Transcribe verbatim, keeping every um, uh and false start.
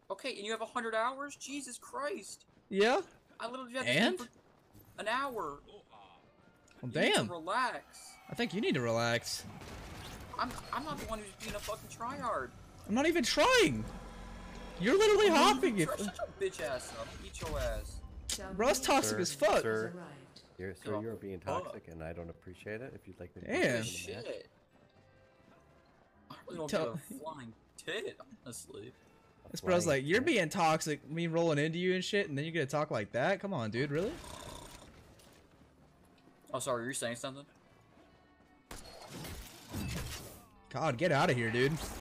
Okay, and you have a hundred hours? Jesus Christ! Yeah. I literally had And? this for an hour. Well, You damn. need to relax. I think you need to relax. I'm I'm not the one who's being a fucking tryhard. I'm not even trying. You're literally hopping it. Shut your bitch ass up. Eat your ass. Bro, that's toxic Sir, as fuck. Sir, you're, sir, Oh, you're being fuck. toxic, and I don't appreciate it. If you'd like me to Damn. put you in the match. Shit. I really don't Tell- give a flying tit, honestly. This bro's like, you're Flying being toxic, me rolling into you and shit, and then you're gonna talk like that? Come on, dude, really? Oh, sorry, you're saying something? God, get out of here, dude.